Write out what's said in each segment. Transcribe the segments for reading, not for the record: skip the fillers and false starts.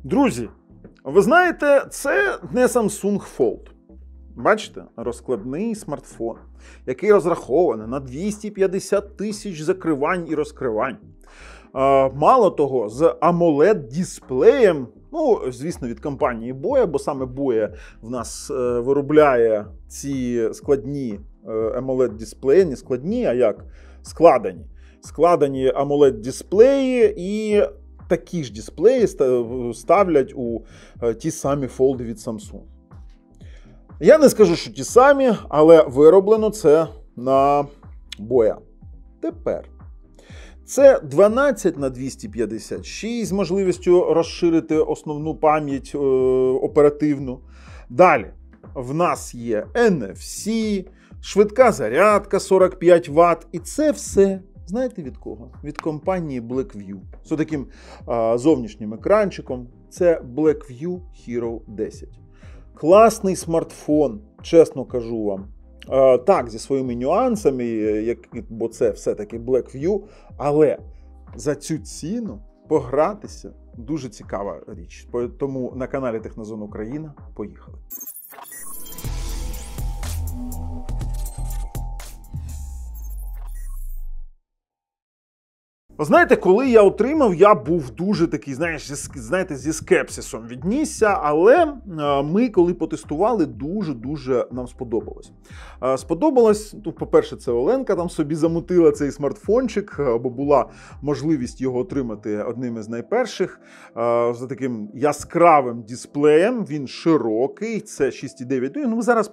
Друзі, ви знаєте, це не Samsung Fold. Бачите, розкладний смартфон, який розрахований на 250 тисяч закривань і розкривань. Мало того, з AMOLED-дисплеєм, звісно, від компанії Boya, бо саме Boya в нас виробляє ці складні AMOLED-дисплеї, не складні, а як? Складені. Складені AMOLED-дисплеї і такі ж дисплеї ставлять у ті самі фолди від Samsung. Я не скажу, що ті самі, але вироблено це на Boya. Тепер. Це 12 на 256 з можливістю розширити основну пам'ять оперативну. Далі в нас є NFC, швидка зарядка 45 Вт. І це все, знаєте від кого? Від компанії Blackview. З таким зовнішнім екранчиком. Це Blackview Hero 10. Класний смартфон, чесно кажу вам. Так, зі своїми нюансами, бо це все-таки Blackview, але за цю ціну погратися дуже цікава річ. Тому на каналі Технозон Україна поїхали. Знаєте, коли я отримав, я був дуже такий, знаєте, зі скепсисом віднісся, але ми, коли потестували, дуже нам сподобалось. Сподобалось, по-перше, це Оленка там собі замутила цей смартфончик, бо була можливість його отримати одним із найперших. За таким яскравим дисплеєм, він широкий, це 6,9. Ми зараз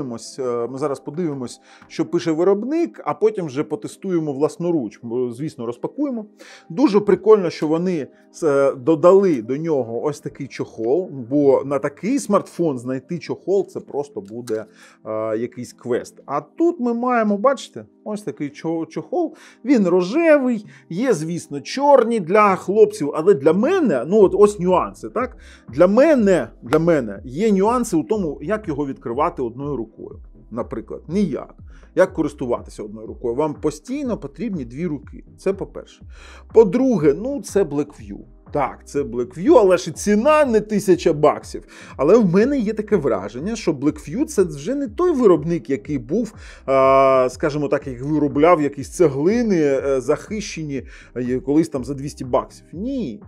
подивимось, що пише виробник, а потім вже потестуємо власноруч. Звісно, розпакуємо. Дуже прикольно, що вони додали до нього ось такий чохол, бо на такий смартфон знайти чохол – це просто буде якийсь квест. А тут ми маємо, бачите, ось такий чохол. Він рожевий, є, звісно, чорні для хлопців, але для мене, ось нюанси, так? Для мене є нюанси у тому, як його відкривати одною рукою. Наприклад, ніяк. Як користуватися одною рукою? Вам постійно потрібні дві руки. Це по-перше. По-друге, це Blackview. Так, це Blackview, але ж і ціна не $1000. Але в мене є таке враження, що Blackview – це вже не той виробник, який був, скажімо так, який виробляв якісь цеглини захищені колись там за $200. Ні,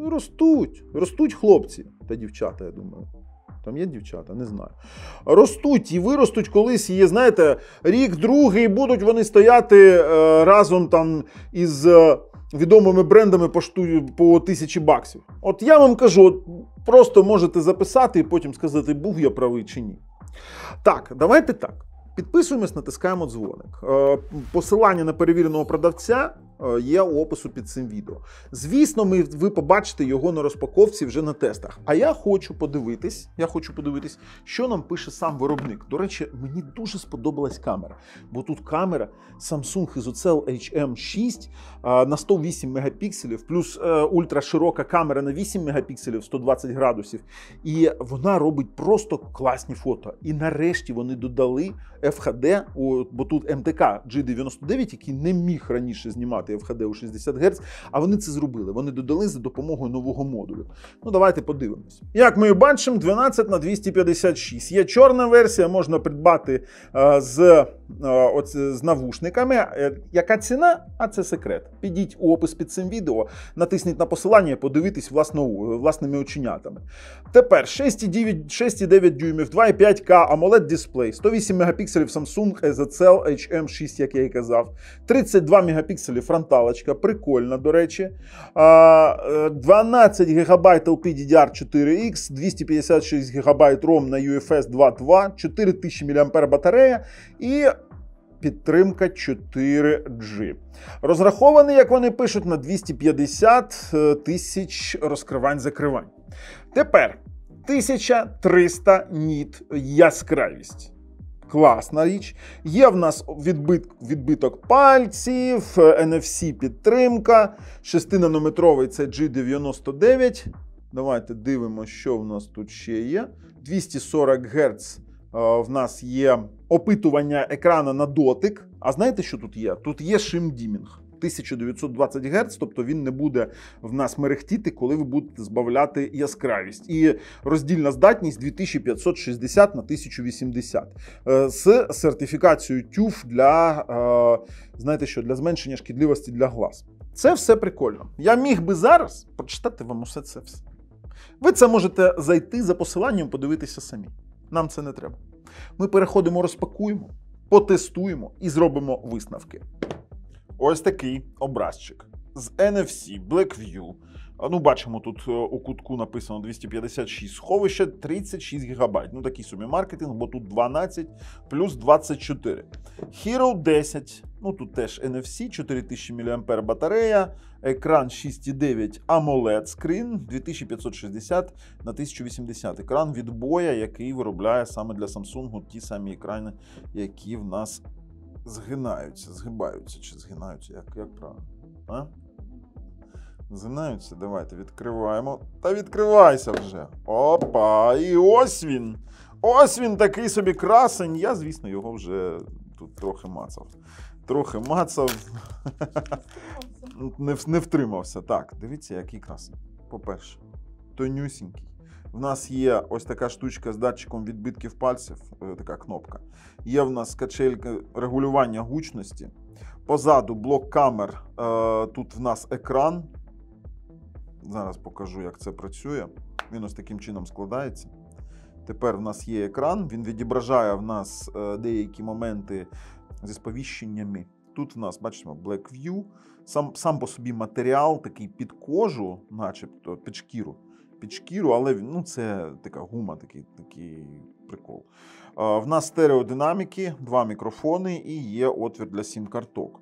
ростуть хлопці та дівчата, я думаю. Там є дівчата, не знаю. Ростуть і виростуть колись, і, знаєте, рік-другий, будуть вони стояти разом там із відомими брендами по $1000. От я вам кажу, просто можете записати і потім сказати, був я правий чи ні. Так, давайте так. Підписуємось, натискаємо дзвоник. Посилання на перевіреного продавця є у опису під цим відео. Звісно, ви побачите його на розпаковці вже на тестах. А я хочу подивитись, що нам пише сам виробник. До речі, мені дуже сподобалась камера. Бо тут камера Samsung ISOCELL HM6 на 108 мегапікселів, плюс ультраширока камера на 8 мегапікселів, 120 градусів. І вона робить просто класні фото. І нарешті вони додали FHD, бо тут МТК G99, який не міг раніше знімати FHD у 60 Гц, а вони це зробили. Вони додали за допомогою нового модулю. Давайте подивимось. Як ми бачимо, 12 на 256. Є чорна версія, можна придбати з навушниками. Яка ціна? А це секрет. Підіть у опис під цим відео, натисніть на посилання і подивитись власними оченятами. Тепер 6,9 дюймів, 2,5К AMOLED дисплей, 108 мегапікселів Samsung ISOCELL HM6, як я і казав, 32 мегапікселів фронталочка, прикольна, до речі, 12 ГБ LPDDR4X, 256 ГБ ROM на UFS 2.2, 4000 мАч батарея і підтримка 4G. Розрахований, як вони пишуть, на 250 тисяч розкривань-закривань. Тепер 1300 ніт яскравість. Класна річ. Є в нас відбиток пальців, NFC-підтримка, 6-нанометровий це G99. Давайте дивимося, що в нас тут ще є. 240 Гц в нас є опитування екрану на дотик. А знаєте, що тут є? Тут є шим-дімінг. 1920 Гц, тобто він не буде в нас мерехтіти, коли ви будете збавляти яскравість. І роздільна здатність 2560 на 1080 з сертифікацією TÜV для, знаєте що, для зменшення шкідливості для глаз. Це все прикольно. Я міг би зараз прочитати вам усе це все. Ви це можете зайти за посиланням, подивитися самі. Нам це не треба. Ми переходимо, розпакуємо, потестуємо і зробимо висновки. Ось такий образчик з NFC Blackview. Ну, бачимо, тут у кутку написано 256 сховища, 36 ГБ. Ну, такий собі маркетинг, бо тут 12 плюс 24. Hero 10, ну тут теж NFC, 4000 мАh батарея, екран 6,9 AMOLED screen, 2560 на 1080. Екран від Боя, який виробляє саме для Samsung ті самі екрани, які в нас згибаються чи згинаються, як правильно? А? Згинаються? Давайте відкриваємо. Та відкривайся вже. Опа, і ось він. Ось він такий собі красень. Я, звісно, його вже тут трохи мацав. Не втримався. Так, дивіться, який красень. По-перше, тонюсінький. В нас є ось така штучка з датчиком відбитків пальців, така кнопка. Є в нас качелька регулювання гучності. Позаду блок камер, тут в нас екран. Зараз покажу, як це працює. Він ось таким чином складається. Тепер в нас є екран, він відображає в нас деякі моменти зі сповіщеннями. Тут в нас, бачимо, Blackview. Сам по собі матеріал такий під кожу, начебто під шкіру, але ну, це така гума, такий прикол. В нас стереодинаміки, 2 мікрофони і є отвір для сім-карток.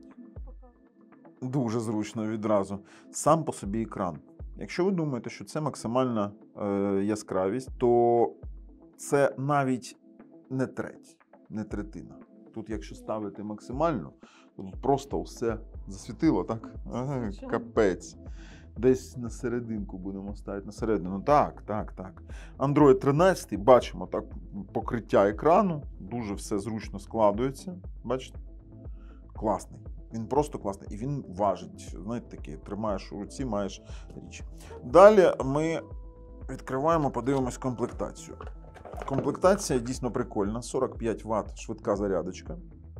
Дуже зручно відразу. Сам по собі екран. Якщо ви думаєте, що це максимальна яскравість, то це навіть не треть, не третина. Тут, якщо ставити максимально, то тут просто все засвітило, так? Ага, капець. Десь на серединку будемо ставити, на середину. Так. Android 13, бачимо так покриття екрану, дуже все зручно складується. Бачите? Класний. Він просто класний. І він важить. Знаєте, таке, тримаєш у руці, маєш річ. Далі ми відкриваємо, подивимось комплектацію. Комплектація дійсно прикольна. 45 Вт швидка зарядочка.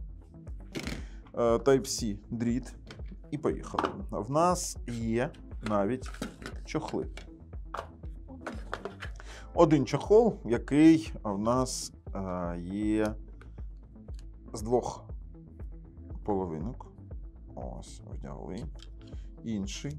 Type-C дріт. І поїхали. В нас є навіть чохли. Один чохол, який в нас є з 2 половинок. Ось, вдягли. Інший.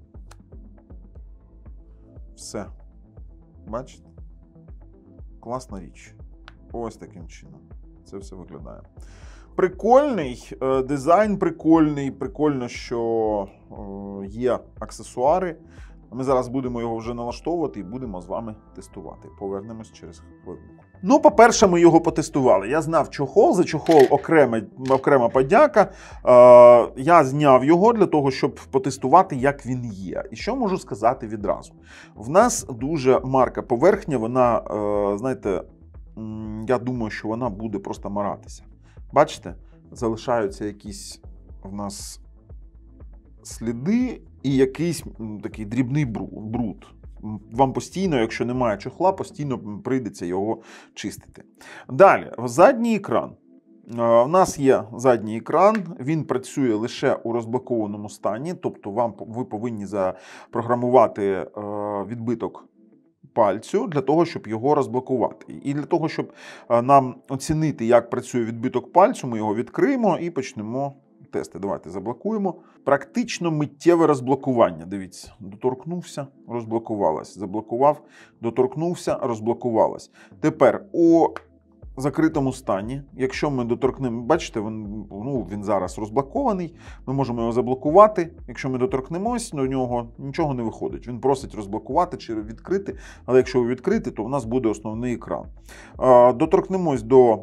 Все. Бачите? Класна річ. Ось таким чином. Це все виглядає. Прикольний дизайн, прикольно, що є аксесуари. Ми зараз будемо його вже налаштовувати і будемо з вами тестувати. Повернемось через хвилинку. Ну, по-перше, ми його потестували. Я знав чохол, за чохол окрема подяка. Я зняв його для того, щоб потестувати, як він є. І що можу сказати відразу? В нас дуже марка поверхня, вона, знаєте, я думаю, що вона буде просто маратися. Бачите, залишаються якісь в нас сліди і якийсь такий дрібний бруд. Вам постійно, якщо немає чохла, постійно прийдеться його чистити. Далі, задній екран. У нас є задній екран, він працює лише у розблокованому стані, тобто ви повинні запрограмувати відбиток пальцю для того, щоб його розблокувати. І для того, щоб нам оцінити, як працює відбиток пальцю, ми його відкриємо і почнемо тести. Давайте заблокуємо. Практично миттєве розблокування. Дивіться, доторкнувся, розблокувалось. Заблокував, доторкнувся, розблокувалось. Тепер у закритому стані, якщо ми доторкнемо, бачите, він зараз розблокований, ми можемо його заблокувати. Якщо ми доторкнемось, до нього нічого не виходить. Він просить розблокувати чи відкрити, але якщо ви відкрити, то у нас буде основний екран. Доторкнемось до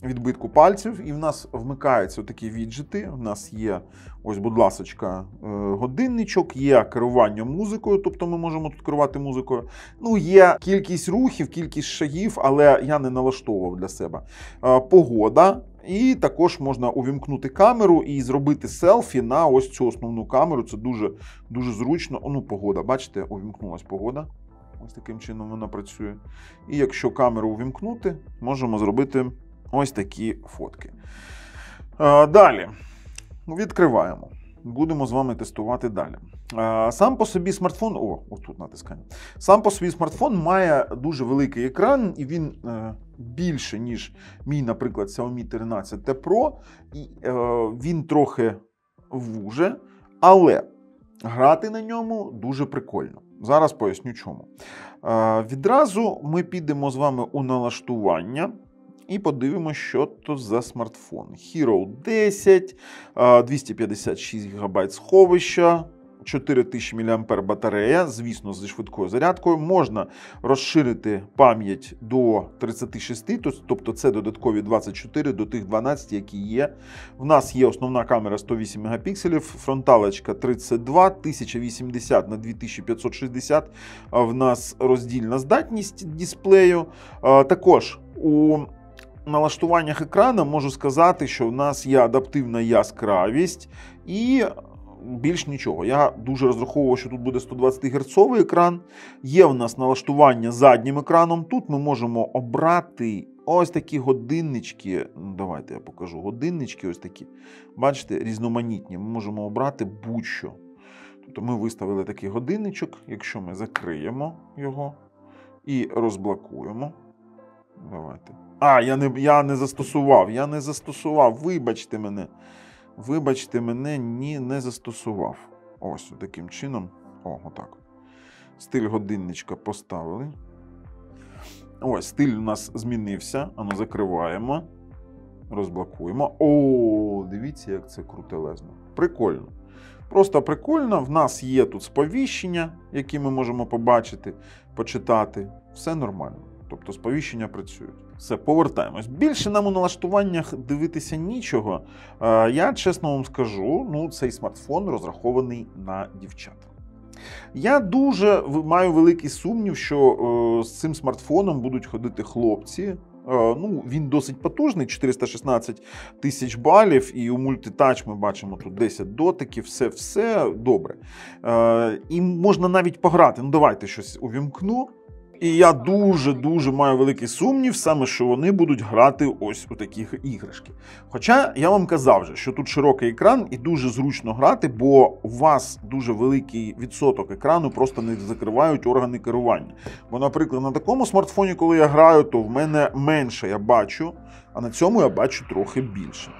відбитку пальців, і в нас вмикаються такі віджити. У нас є, ось, будь ласочка, годинничок, є керування музикою, тобто ми можемо тут керувати музикою. Ну, є кількість рухів, кількість шагів, але я не налаштовував для себе. Погода. І також можна увімкнути камеру і зробити селфі на ось цю основну камеру. Це дуже, дуже зручно. Ну, погода, бачите, увімкнулась погода. Ось таким чином вона працює. І якщо камеру увімкнути, можемо зробити ось такі фотки. Далі. Відкриваємо. Будемо з вами тестувати далі. Сам по собі смартфон, отут натискання. Сам по собі смартфон має дуже великий екран, і він більше, ніж мій, наприклад, Xiaomi 13T Pro. І він трохи вуже, але грати на ньому дуже прикольно. Зараз поясню чому. Відразу ми підемо з вами у налаштування і подивимося, що то за смартфон. Hero 10, 256 ГБ сховища, 4000 мАh батарея, звісно, зі швидкою зарядкою. Можна розширити пам'ять до 36, тобто це додаткові 24 до тих 12, які є. В нас є основна камера 108 Мп, фронталочка 32, 1080 на 2560. В нас роздільна здатність дисплею. Також у налаштуваннях екрану можу сказати, що в нас є адаптивна яскравість і більш нічого. Я дуже розраховував, що тут буде 120 Гц екран. Є в нас налаштування заднім екраном. Тут ми можемо обрати ось такі годиннички. Давайте я покажу. Годиннички ось такі. Бачите, різноманітні. Ми можемо обрати будь-що. Тобто ми виставили такий годинничок. Якщо ми закриємо його і розблокуємо. Давайте. Я не застосував. Вибачте мене, не застосував. Ось таким чином. Отак. Стиль годинничка поставили. Ось, стиль у нас змінився. Ану, закриваємо. Розблокуємо. Дивіться, як це крутелезно. Прикольно. Просто прикольно. В нас є тут сповіщення, які ми можемо побачити, почитати. Все нормально. Тобто сповіщення працюють. Все, повертаємось. Більше нам у налаштуваннях дивитися нічого. Я чесно вам скажу, цей смартфон розрахований на дівчат. Я дуже маю великий сумнів, що з цим смартфоном будуть ходити хлопці. Він досить потужний, 416 тисяч балів, і у мультитач ми бачимо тут 10 дотиків, все добре. І можна навіть пограти. Давайте щось увімкну. І я дуже маю великий сумнів, саме що вони будуть грати ось у такі іграшки. Хоча я вам казав же, що тут широкий екран і дуже зручно грати, бо у вас дуже великий відсоток екрану просто не закривають органи керування. Бо, наприклад, на такому смартфоні, коли я граю, то в мене менше я бачу, а на цьому я бачу трохи більше.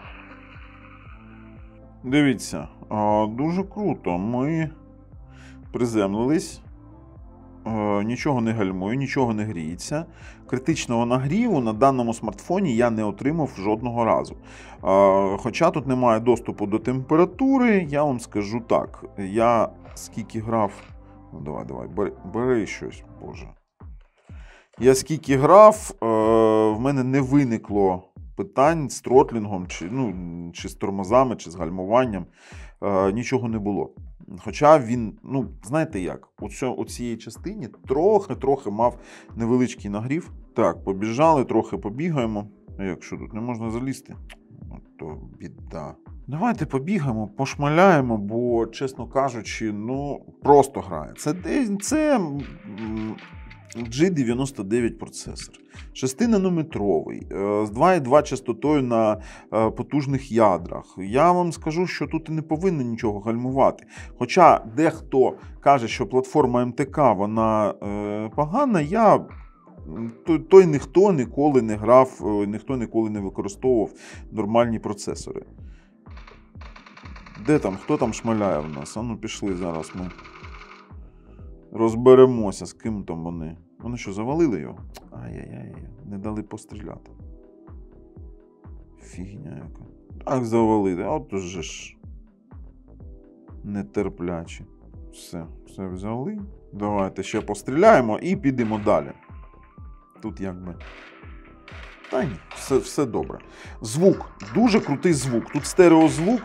Дивіться, дуже круто. Ми приземлились. Нічого не гальмує, нічого не гріється. Критичного нагріву на даному смартфоні я не отримав жодного разу. Хоча тут немає доступу до температури, я вам скажу так. Я скільки грав... Давай, бери щось, боже. Я скільки грав, в мене не виникло питань з тротлінгом, чи з тормозами, чи з гальмуванням. Нічого не було. Хоча він, знаєте як, у цій частині трохи мав невеличкий нагрів. Так, побіжали, трохи побігаємо. А якщо тут не можна залізти, то біда. Давайте побігаємо, пошмаляємо, бо, чесно кажучи, просто грає. Це G99 процесор. 6-нанометровий, з 2,2 частотою на потужних ядрах. Я вам скажу, що тут і не повинно нічого гальмувати. Хоча дехто каже, що платформа МТК, вона погана, той ніхто ніколи не грав, ніхто ніколи не використовував нормальні процесори. Де там, хто там шмаляє в нас? Пішли зараз ми розберемося, з ким там вони. Вони що, завалили його? Ай-яй-яй, не дали постріляти. Фігня яка. Так завалили, от уже ж. Нетерплячі. Все взяли. Давайте ще постріляємо і підемо далі. Тут якби Та ні, все добре. Звук. Дуже крутий звук. Тут стереозвук.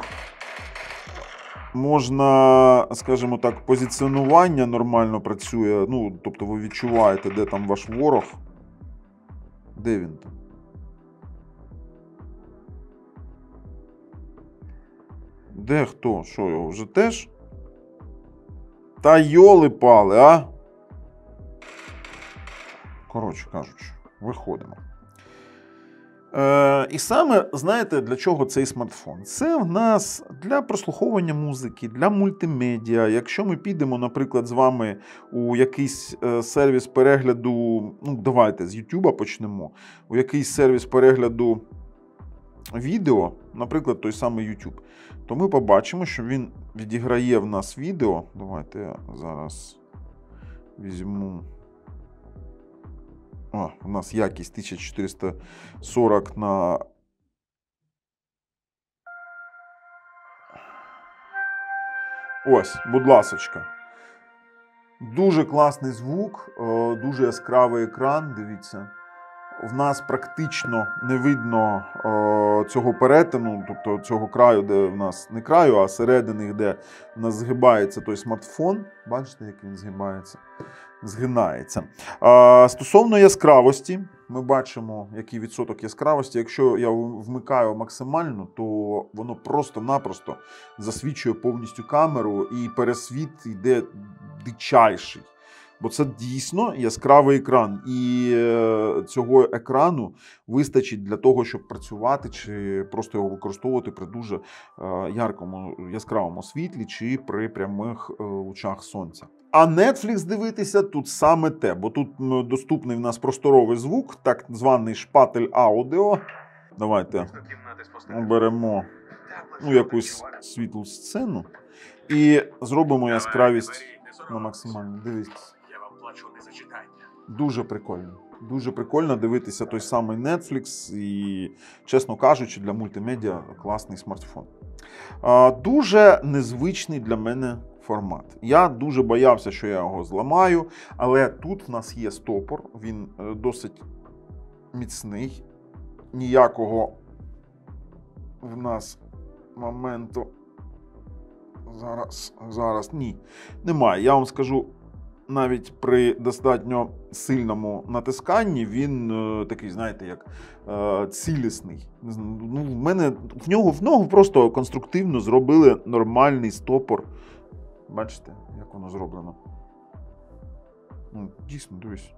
Можна, скажімо так, позиціонування нормально працює. Ну, тобто ви відчуваєте, де там ваш ворог. Де він там? Де хто? Що його? Вже теж? Та йоли-пали, а? Коротше кажучи, виходимо. І саме, знаєте, для чого цей смартфон? Це в нас для прослуховування музики, для мультимедіа. Якщо ми підемо, наприклад, з вами у якийсь сервіс перегляду, ну, давайте з YouTube почнемо, у якийсь сервіс перегляду відео, наприклад, той самий YouTube, то ми побачимо, що він відіграє в нас відео. Давайте я зараз візьму. У нас якість 1440 на... Ось, будь ласочка. Дуже класний звук, дуже яскравий екран, дивіться. В нас практично не видно цього перетину, тобто цього краю, де в нас не краю, а середини, де в нас згибається той смартфон. Бачите, як він згибається? Згинається. Стосовно яскравості, ми бачимо, який відсоток яскравості. Якщо я вмикаю максимально, то воно просто-напросто засвічує повністю камеру і пересвіт йде дичайший. Бо це дійсно яскравий екран. І цього екрану вистачить для того, щоб працювати, чи просто його використовувати при дуже яркому, яскравому світлі, чи при прямих лучах сонця. А Netflix дивитися тут саме те, бо тут доступний в нас просторовий звук, так званий шпатель аудіо. Давайте оберемо якусь світлу сцену і зробимо яскравість на максимальну. Дивіться. Дуже прикольно. Дуже прикольно дивитися той самий Netflix і, чесно кажучи, для мультимедіа класний смартфон. Дуже незвичний для мене формат. Я дуже боявся, що я його зламаю, але тут в нас є стопор, він досить міцний. Ніякого в нас моменту зараз ні, немає. Я вам скажу, навіть при достатньо сильному натисканні він такий, знаєте, як цілісний. Ну, в нього просто конструктивно зробили нормальний стопор. Бачите, як воно зроблено? Ну, дійсно, дивись.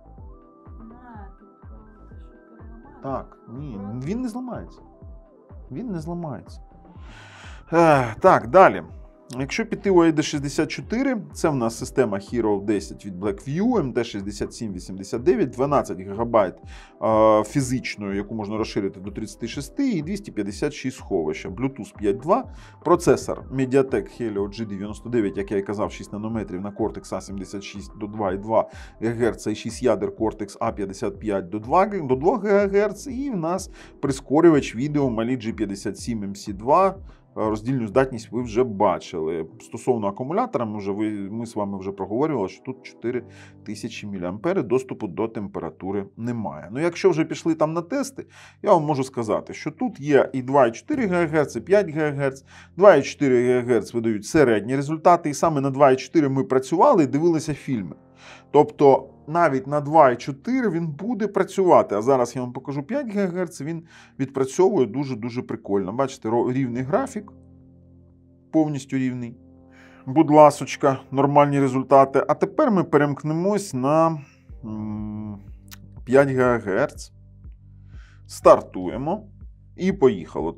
Так, ні, він не зламається. Він не зламається. Так, далі. Якщо піти у AD64, це в нас система Hero 10 від Blackview, MT6789, 12 ГБ фізичної, яку можна розширити до 36, і 256 сховища, Bluetooth 5.2, процесор Mediatek Helio G99, як я і казав, 6 нанометрів на Cortex A76 до 2,2 ГГц і 6 ядер Cortex A55 до 2 ГГц, і в нас прискорювач відео Mali G57 MC2. Роздільну здатність ви вже бачили. Стосовно акумулятора, ми з вами вже проговорювали, що тут 4000 мА, доступу до температури немає. Ну, якщо вже пішли там на тести, я вам можу сказати, що тут є і 2,4 ГГц, і 5 ГГц. 2,4 ГГц видають середні результати, і саме на 2,4 ми працювали і дивилися фільми. Тобто навіть на 2,4 він буде працювати. А зараз я вам покажу 5 ГГц, він відпрацьовує дуже-дуже прикольно. Бачите, рівний графік, повністю рівний. Будь ласочка, нормальні результати. А тепер ми перемкнемось на 5 ГГц. Стартуємо. І поїхало.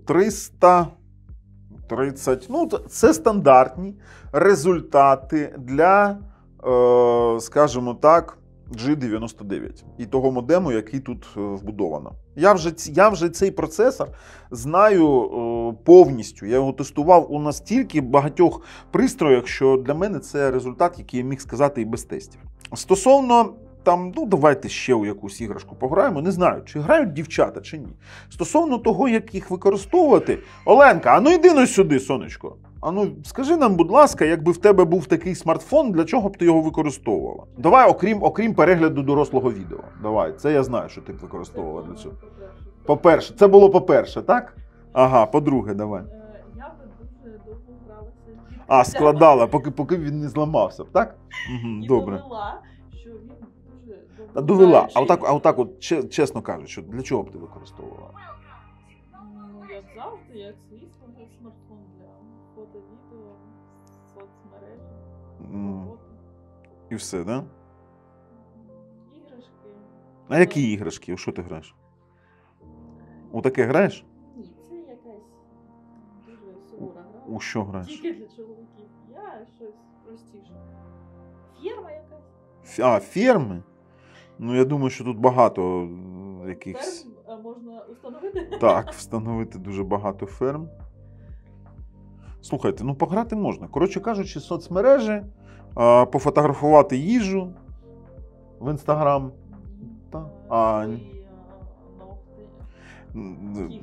330. Ну, це стандартні результати для, скажімо так, G99 і того модему, який тут вбудовано. Я вже цей процесор знаю повністю. Я його тестував у настільки багатьох пристроях, що для мене це результат, який я міг сказати і без тестів. Стосовно там, ну давайте ще у якусь іграшку пограємо, не знаю, чи грають дівчата, чи ні. Стосовно того, як їх використовувати, Оленка, а ну йди ну сюди, сонечко. А ну, скажи нам, будь ласка, якби в тебе був такий смартфон, для чого б ти його використовувала? Давай, окрім перегляду дорослого відео. Давай, це я знаю, що ти б використовувала для цього. По-перше, це було по-перше, так? Ага, по-друге, давай. Я би дуже довго гралася. А, складала, поки він не зламався, так? Угу, І добре. довела, що він дуже Та довела. довгогаючий. А отак от, чесно кажучи, для чого б ти використовувала? Ну, як завжди, як звісно, це смартфон для фото, відео, соцмережі, роботи, І все, так? Да? іграшки. А які іграшки? У що ти граєш? У таке граєш? Ні, це якась дуже сувора гра. У що граєш? Тільки для чоловіків. Я щось простіше. Ферма якась. Ферми? Ну, я думаю, що тут багато якихось... Ферм можна установити? Так, встановити дуже багато ферм. Слухайте, ну пограти можна. Коротше кажучи, соцмережі, пофотографувати їжу в Інстаграм. Ногти.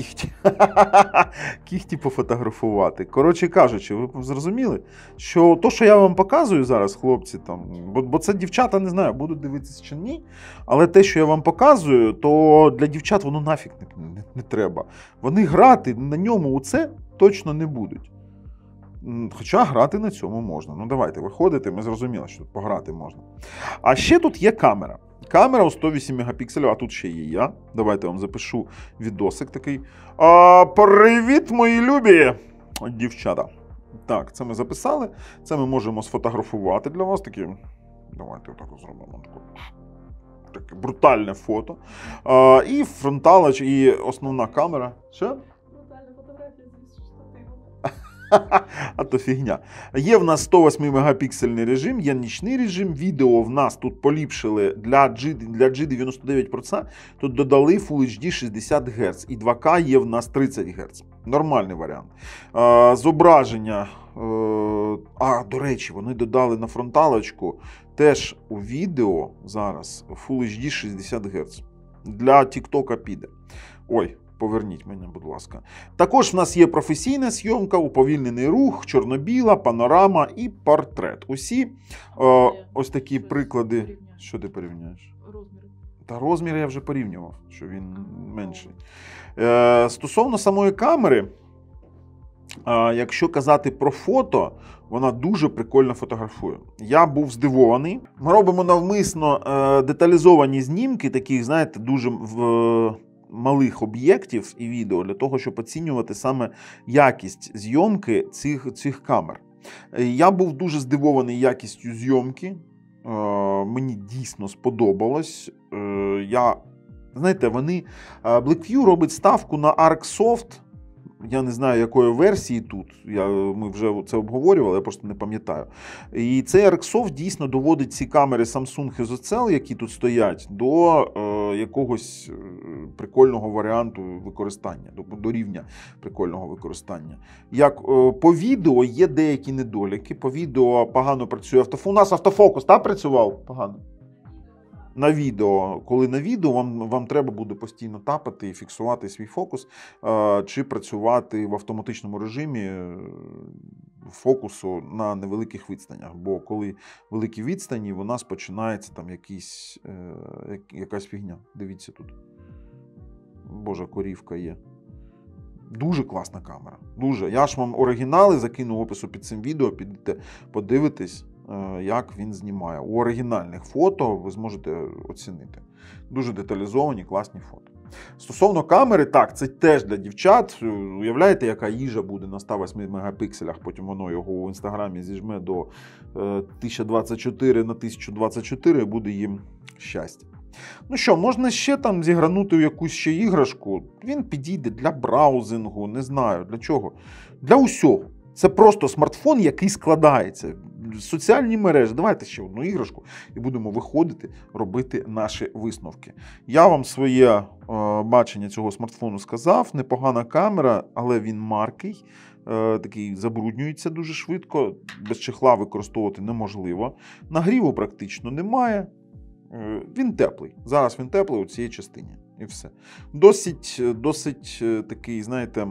Кіхті пофотографувати. Коротше кажучи, ви зрозуміли, що то, що я вам показую зараз, хлопці, там, бо це дівчата, не знаю, будуть дивитися чи ні, але те, що я вам показую, то для дівчат воно нафіг не треба. Вони грати на ньому у це точно не будуть. Хоча грати на цьому можна. Ну давайте, виходите, ми зрозуміли, що тут пограти можна. А ще тут є камера. Камера у 108 мегапікселів, а тут ще є я. Давайте я вам запишу відосик такий. Привіт, мої любі дівчата. Так, це ми записали. Це ми можемо сфотографувати для вас. Такі... Давайте отак зробимо. Таке брутальне фото. І фронталич, і основна камера. Що? Брутальна фотографія зі штативом. А то фігня. Є в нас 108 мегапіксельний режим, є нічний режим. Відео в нас тут поліпшили для G99 Pro. Тут додали Full HD 60 Гц. І 2К є в нас 30 Гц. Нормальний варіант. Зображення. До речі, вони додали на фронталочку теж у відео зараз Full HD 60 Гц. Для TikTok піде. Ой. Поверніть мене, будь ласка. Також в нас є професійна зйомка, уповільнений рух, чорно-біла, панорама і портрет. Усі ось такі приклади. Що ти порівняєш? Розміри. Та розмір я вже порівнював, що він менший. Стосовно самої камери, якщо казати про фото, вона дуже прикольно фотографує. Я був здивований. Ми робимо навмисно деталізовані знімки, таких, знаєте, дуже малих об'єктів і відео для того, щоб оцінювати саме якість зйомки цих камер. Я був дуже здивований якістю зйомки. Мені дійсно сподобалось. Знаєте, Blackview робить ставку на ArcSoft. Я не знаю, якої версії тут. Ми вже це обговорювали, я просто не пам'ятаю. І цей ArcSoft дійсно доводить ці камери Samsung SOCELL, які тут стоять, до якогось прикольного варіанту використання, до рівня прикольного використання. Як по відео є деякі недоліки. По відео погано працює автофокус. У нас автофокус, так, працював? Погано. На відео, коли на відео, вам треба буде постійно тапати і фіксувати свій фокус, чи працювати в автоматичному режимі фокусу на невеликих відстанях. Бо коли великі відстані, у нас починається там якась фігня. Дивіться тут. Боже, корівка є. Дуже класна камера. Дуже. Я ж вам оригінали закину в опису під цим відео, підете подивитись, як він знімає. У оригінальних фото ви зможете оцінити. Дуже деталізовані, класні фото. Стосовно камери, так, це теж для дівчат. Уявляєте, яка їжа буде на 108 мегапікселях, потім воно його у інстаграмі зіжме до 1024 на 1024 і буде їм щастя. Ну що, можна ще там зігранути в якусь ще іграшку. Він підійде для браузингу, не знаю, для чого. Для усього. Це просто смартфон, який складається. Соціальні мережі. Давайте ще одну іграшку і будемо виходити, робити наші висновки. Я вам своє бачення цього смартфону сказав. Непогана камера, але він маркий. Такий забруднюється дуже швидко. Без чехла використовувати неможливо. Нагріву практично немає. Він теплий. Зараз він теплий у цій частині. І все. Досить такий, знаєте,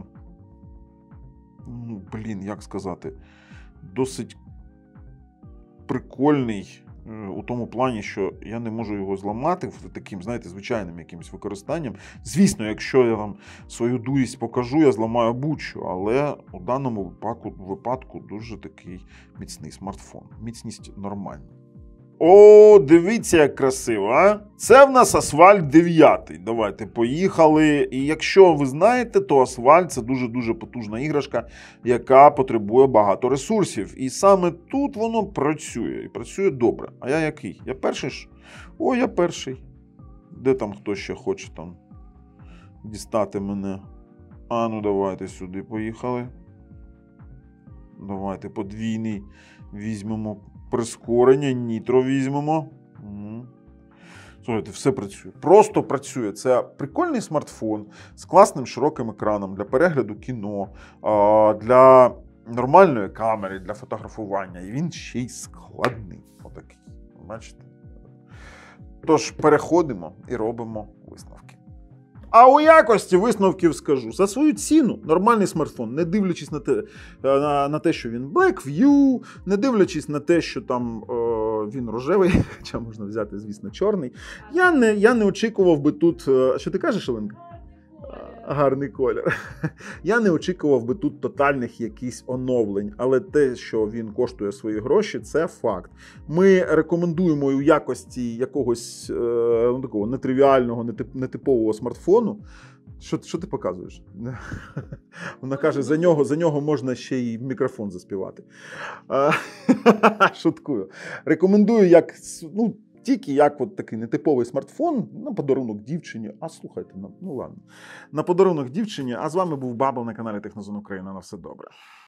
як сказати, досить прикольний У тому плані, що я не можу його зламати таким, знаєте, звичайним якимось використанням. Звісно, якщо я вам свою дурість покажу, я зламаю будь-що, але у даному випадку дуже такий міцний смартфон. Міцність нормальна. О, дивіться, як красиво, а? Це в нас Асфальт 9. Давайте, поїхали. І якщо ви знаєте, то Асфальт – це дуже-дуже потужна іграшка, яка потребує багато ресурсів. І саме тут воно працює. І працює добре. А я який? Я перший ж? О, я перший. Де там хто ще хоче там дістати мене? А, ну давайте сюди поїхали. Давайте подвійний візьмемо. Прискорення, нітро візьмемо. Слухайте, все працює. Просто працює. Це прикольний смартфон з класним широким екраном для перегляду кіно, для нормальної камери, для фотографування. І він ще й складний. Отакий. Бачите? Тож переходимо і робимо висновки. А у якості висновків скажу. За свою ціну нормальний смартфон, не дивлячись на те, що він Blackview, не дивлячись на те, що там він рожевий, хоча можна взяти, звісно, чорний. Я не очікував би тут... Що ти кажеш, Оленка? Гарний колір. Я не очікував би тут тотальних якісь оновлень, але те, що він коштує свої гроші, це факт. Ми рекомендуємо у якості якогось такого нетривіального, нетипового смартфону. Що ти показуєш? Вона каже, за нього можна ще й в мікрофон заспівати. Шуткую. Рекомендую тільки як от такий нетиповий смартфон на подарунок дівчині. А слухайте, ну ладно. На подарунок дівчині. А з вами був Бабл на каналі Технозон Україна. На все добре.